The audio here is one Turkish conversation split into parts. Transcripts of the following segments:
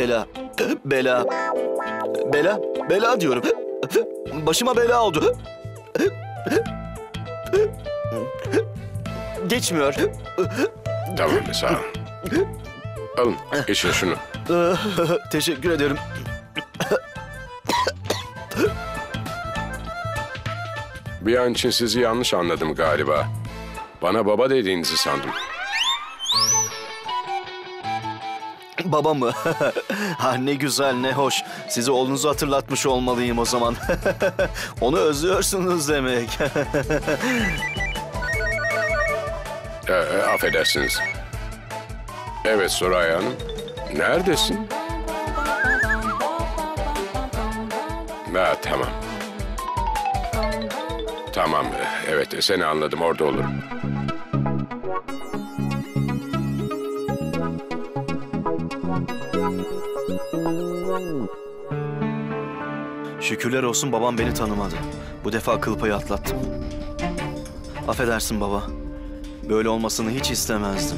Bela. Bela. Bela. Bela diyorum. Başıma bela oldu. Geçmiyor. Tamam, sağ ol. Alın, için şunu. Teşekkür ederim. Bir an için sizi yanlış anladım galiba. Bana baba dediğinizi sandım. Baba mı? Ha, ne güzel, ne hoş. Size oğlunuzu hatırlatmış olmalıyım o zaman. Onu özlüyorsunuz demek. Affedersiniz. Evet Soraya Hanım. Neredesin? Ha, tamam. Tamam, evet seni anladım, orada olurum. Şükürler olsun babam beni tanımadı. Bu defa kıl payı atlattım. Affedersin baba. Böyle olmasını hiç istemezdim.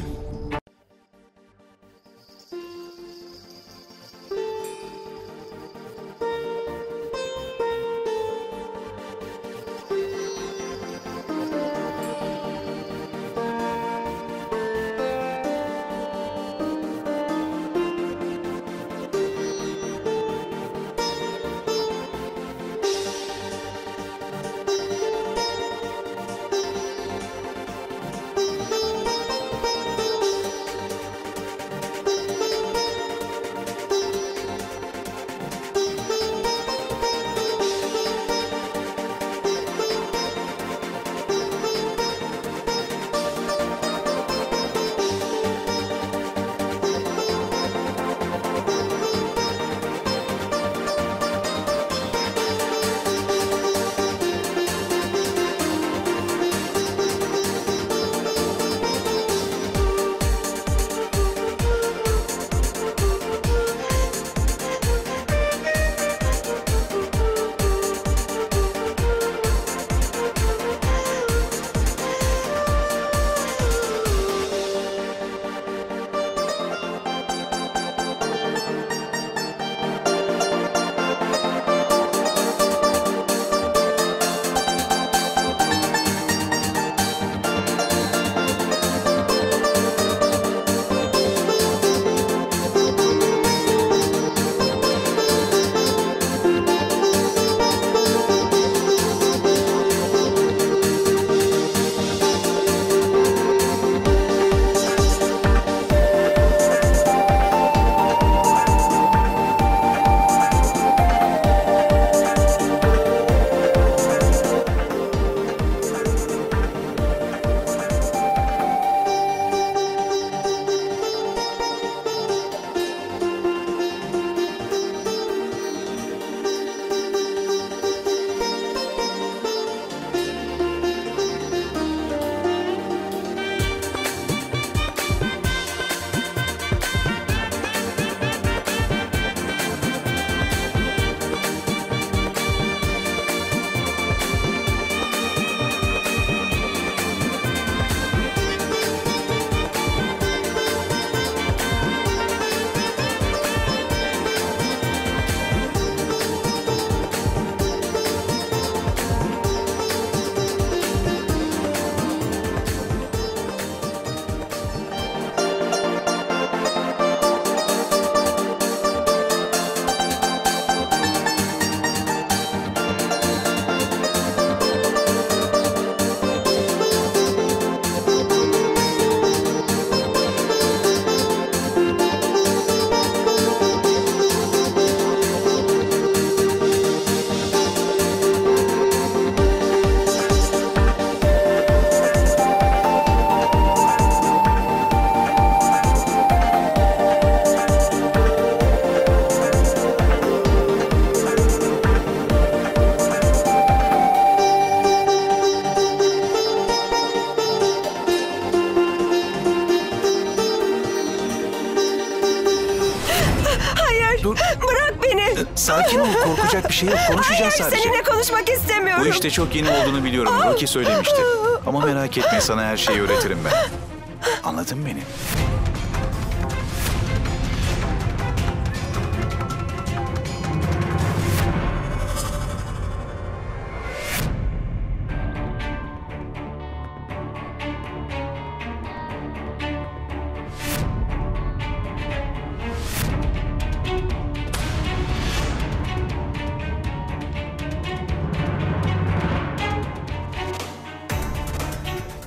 Dur. Bırak beni. Sakin ol, korkacak bir şey yok. Konuşacağız Hayır, sadece. seninle konuşmak istemiyorum. Bu işte çok yeni olduğunu biliyorum. Rocky söylemişti. Ama merak etme, sana her şeyi öğretirim ben. Anladın beni?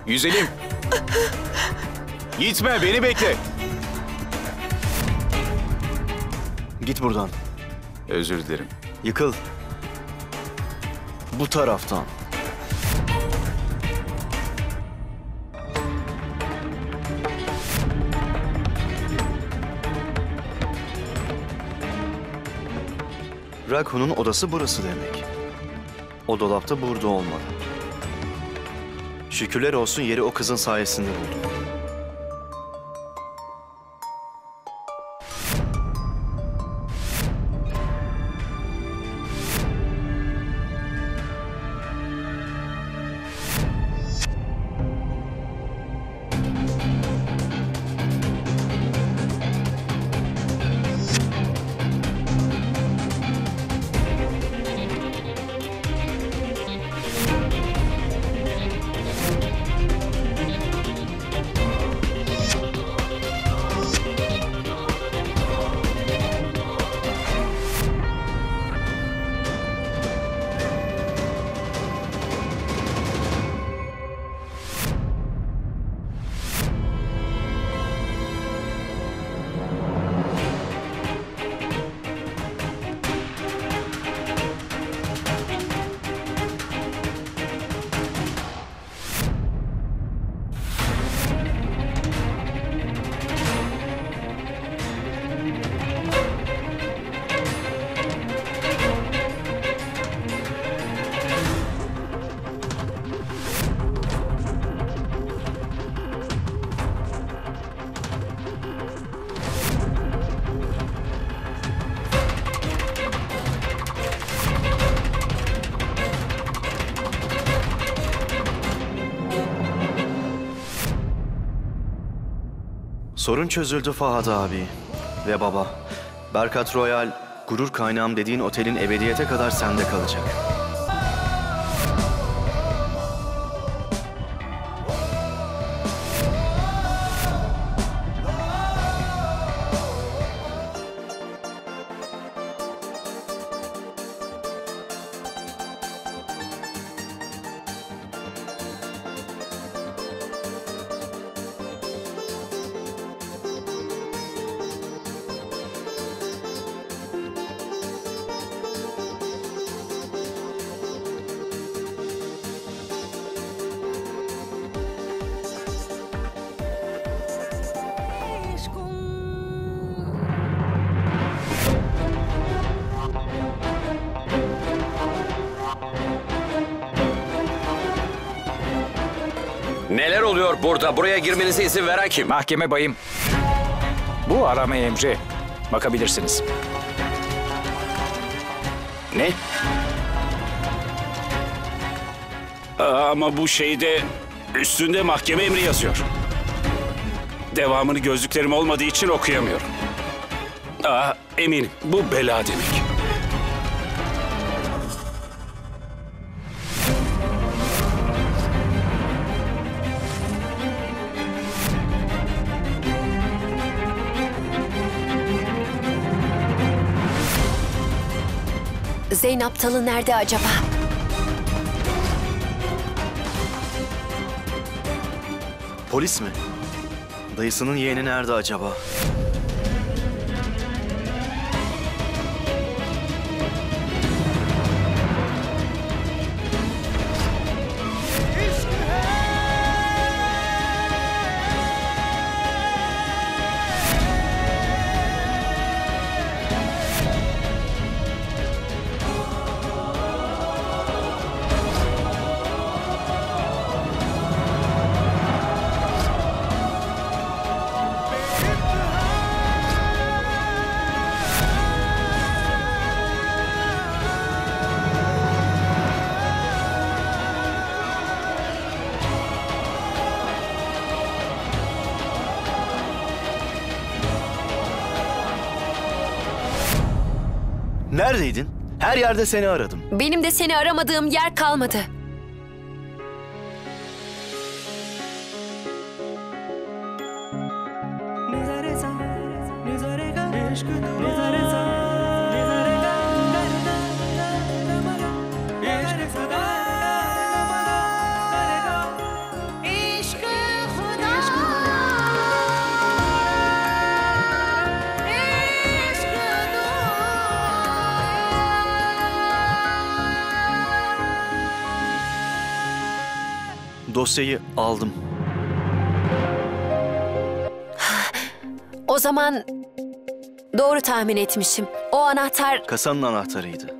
Güzelim. Gitme, beni bekle. Git buradan. Özür dilerim. Yıkıl. Bu taraftan. Rakun'un odası burası demek. O dolapta burada olmalı. Şükürler olsun yeri o kızın sayesinde buldum. Sorun çözüldü Fahad abi ve baba. Berkat Royal, gurur kaynağım dediğin otelin ebediyete kadar sende kalacak. Neler oluyor burada? Buraya girmenize izin veren kim? Mahkeme bayım. Bu arama emri. Bakabilirsiniz. Ne? Ama bu şeyde üstünde mahkeme emri yazıyor. Devamını gözlüklerim olmadığı için okuyamıyorum. Eminim bu bela demek. Zeyn Aptal'ı nerede acaba? Polis mi? Dayısının yeğeni nerede acaba? Neredeydin? Her yerde seni aradım. Benim de seni aramadığım yer kalmadı. Dosyayı aldım. O zaman doğru tahmin etmişim. O anahtar... Kasanın anahtarıydı.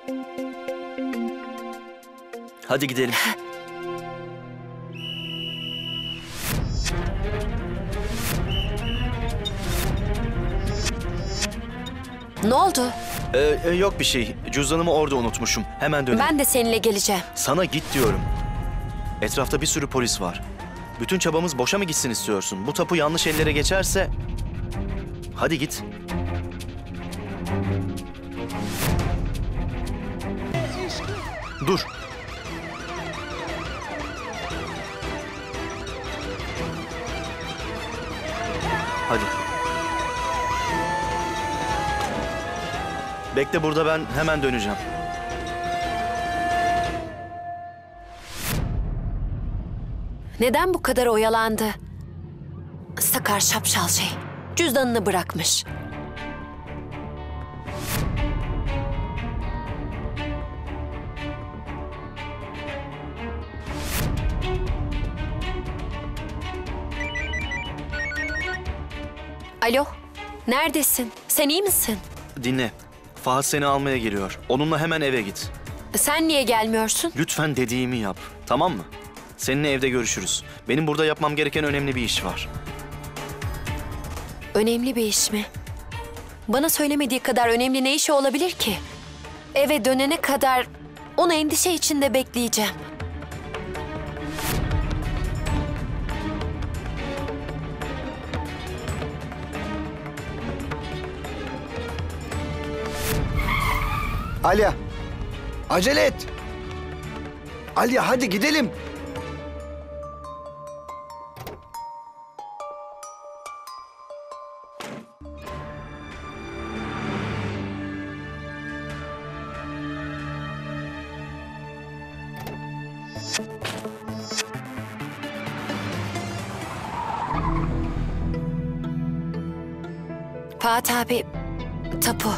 Hadi gidelim. Ne oldu? Yok bir şey. Cüzdanımı orada unutmuşum. Hemen dönelim. Ben de seninle geleceğim. Sana git diyorum. Etrafta bir sürü polis var. Bütün çabamız boşa mı gitsin istiyorsun? Bu tapu yanlış ellere geçerse... Hadi git. Dur. Hadi. Bekle burada, ben hemen döneceğim. Neden bu kadar oyalandı? Sakar şapşal şey. Cüzdanını bırakmış. Alo, neredesin? Sen iyi misin? Dinle. Fahat seni almaya geliyor. Onunla hemen eve git. Sen niye gelmiyorsun? Lütfen dediğimi yap. Tamam mı? Seninle evde görüşürüz. Benim burada yapmam gereken önemli bir iş var. Önemli bir iş mi? Bana söylemediği kadar önemli ne işi olabilir ki? Eve dönene kadar onu endişe içinde bekleyeceğim. Alya, acele et. Alya hadi gidelim. Fatih abi, tapu.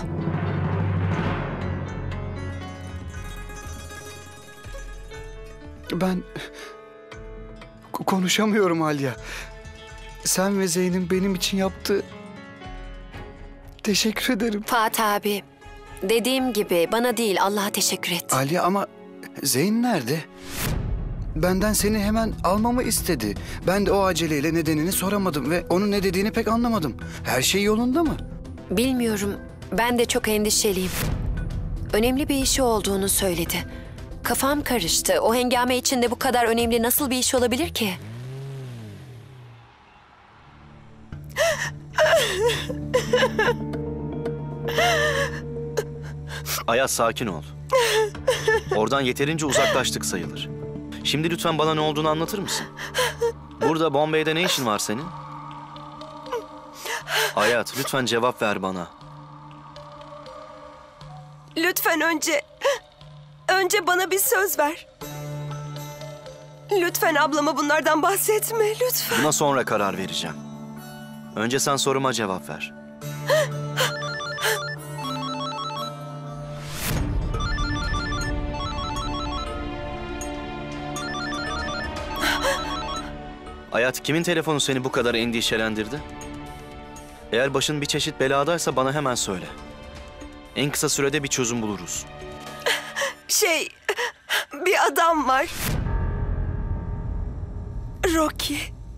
Ben konuşamıyorum Alya. Sen ve Zeyn'in benim için yaptığı... Teşekkür ederim. Fatih abi, dediğim gibi bana değil Allah'a teşekkür et. Alya ama Zeyn nerede? Benden seni hemen almamı istedi. Ben de o aceleyle nedenini soramadım ve onun ne dediğini pek anlamadım. Her şey yolunda mı? Bilmiyorum, ben de çok endişeliyim. Önemli bir işi olduğunu söyledi. Kafam karıştı. O hengame içinde bu kadar önemli nasıl bir iş olabilir ki? Ayaz, sakin ol. Oradan yeterince uzaklaştık sayılır. Şimdi lütfen bana ne olduğunu anlatır mısın? Burada Bombay'de ne işin var senin? Hayat, lütfen cevap ver bana. Lütfen önce bana bir söz ver. Lütfen ablama bunlardan bahsetme, lütfen. Buna sonra karar vereceğim. Önce sen soruma cevap ver. Hayat, kimin telefonu seni bu kadar endişelendirdi? Eğer başın bir çeşit beladaysa bana hemen söyle. En kısa sürede bir çözüm buluruz. Bir adam var. Rocky.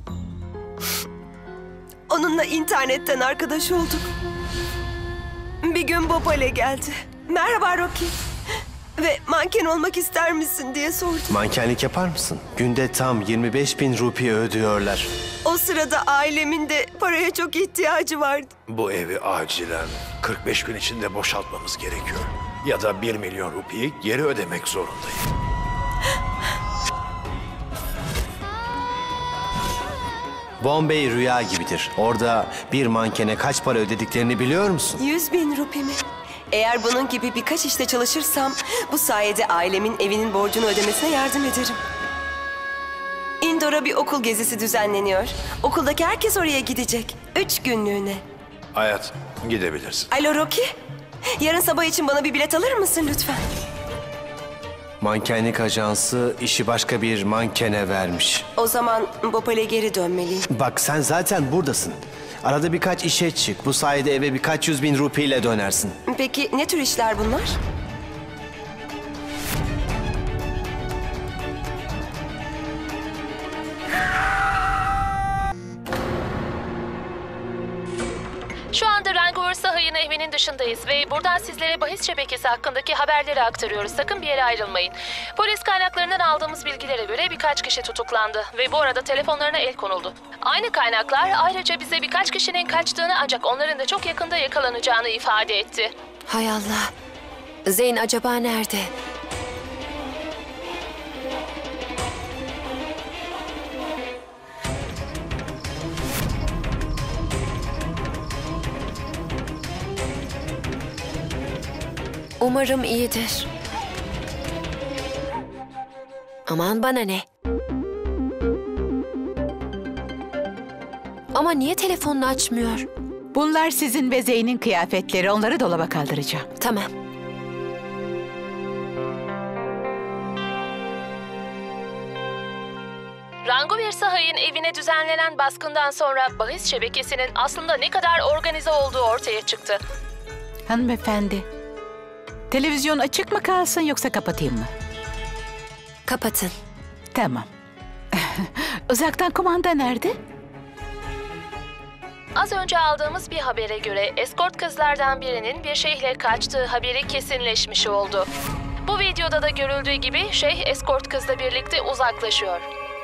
Onunla internetten arkadaş olduk. Bir gün Bhopal'e geldi. Merhaba Rocky. Ve manken olmak ister misin diye sordu. Mankenlik yapar mısın? Günde tam 25.000 rupi ödüyorlar. O sırada ailemin de paraya çok ihtiyacı vardı. Bu evi acilen 45 gün içinde boşaltmamız gerekiyor. Ya da 1 milyon rupiyi geri ödemek zorundayım. Bombay rüya gibidir. Orada bir mankene kaç para ödediklerini biliyor musun? 100.000 rupi mi? Eğer bunun gibi birkaç işte çalışırsam bu sayede ailemin evinin borcunu ödemesine yardım ederim. Indor'a bir okul gezisi düzenleniyor. Okuldaki herkes oraya gidecek. 3 günlüğüne. Hayat, gidebilirsin. Alo Rocky. Yarın sabah için bana bir bilet alır mısın lütfen? Mankenlik ajansı işi başka bir mankene vermiş. O zaman Bhopal'e geri dönmeliyim. Bak sen zaten buradasın. Arada birkaç işe çık. Bu sayede eve birkaç 100.000 rupiyle dönersin. Peki ne tür işler bunlar? Şu anda Rangoor Sahay'ın evinin dışındayız ve buradan sizlere bahis şebekesi hakkındaki haberleri aktarıyoruz. Sakın bir yere ayrılmayın. Polis kaynaklarından aldığımız bilgilere göre birkaç kişi tutuklandı ve bu arada telefonlarına el konuldu. Aynı kaynaklar ayrıca bize birkaç kişinin kaçtığını ancak onların da çok yakında yakalanacağını ifade etti. Hay Allah. Zeyn acaba nerede? Umarım iyidir. Aman bana ne? Ama niye telefonunu açmıyor? Bunlar sizin ve Zeyn'in kıyafetleri. Onları dolaba kaldıracağım. Tamam. Rangoor Sahay'ın evine düzenlenen baskından sonra bahis şebekesinin aslında ne kadar organize olduğu ortaya çıktı. Hanımefendi, televizyon açık mı kalsın yoksa kapatayım mı? Kapatın. Tamam. Uzaktan kumanda nerede? Az önce aldığımız bir habere göre eskort kızlardan birinin bir şeyhle kaçtığı haberi kesinleşmiş oldu. Bu videoda da görüldüğü gibi şeyh eskort kızla birlikte uzaklaşıyor.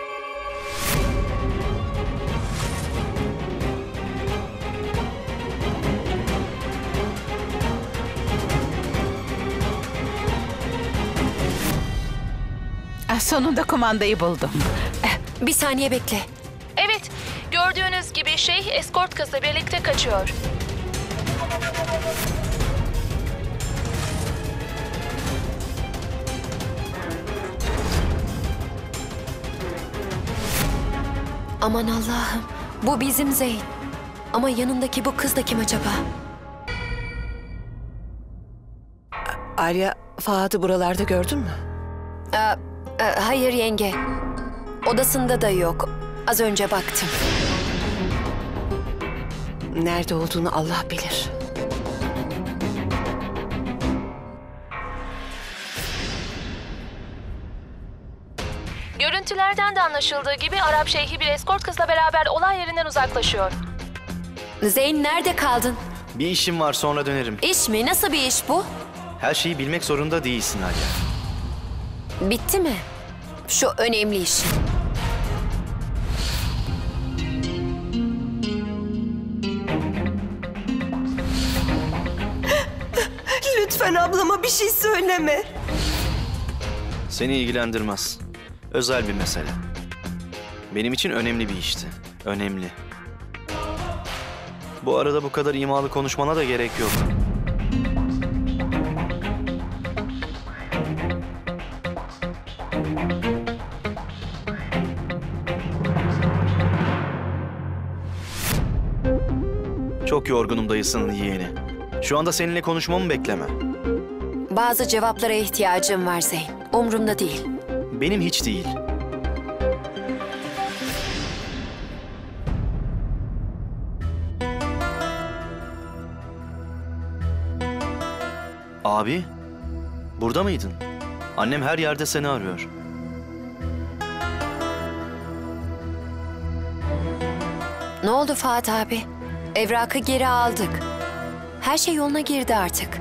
Sonunda kumandayı buldum. Bir saniye bekle. Evet, gördüğünüz gibi şeyh eskort kızla birlikte kaçıyor. Aman Allah'ım. Bu bizim Zeyn. Ama yanındaki bu kız da kim acaba? Arya, Fahat'ı buralarda gördün mü? Hayır yenge. Odasında da yok. Az önce baktım. Nerede olduğunu Allah bilir. Görüntülerden de anlaşıldığı gibi Arap şeyhi bir eskort kızla beraber olay yerinden uzaklaşıyor. Zeyn nerede kaldın? Bir işim var, sonra dönerim. İş mi? Nasıl bir iş bu? Her şeyi bilmek zorunda değilsin Arya. Bitti mi? Şu önemli iş. Lütfen ablama bir şey söyleme. Seni ilgilendirmez. Özel bir mesele. Benim için önemli bir işti. Önemli. Bu arada bu kadar imalı konuşmana da gerek yok. Çok yorgunum dayısının yeğeni. Şu anda seninle konuşmamı bekleme. Bazı cevaplara ihtiyacım var Zeyn. Umrumda değil. Benim hiç değil. Abi, burada mıydın? Annem her yerde seni arıyor. Ne oldu Fuat abi? Evrakı geri aldık. Her şey yoluna girdi artık.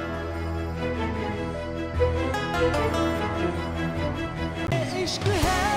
इश्क है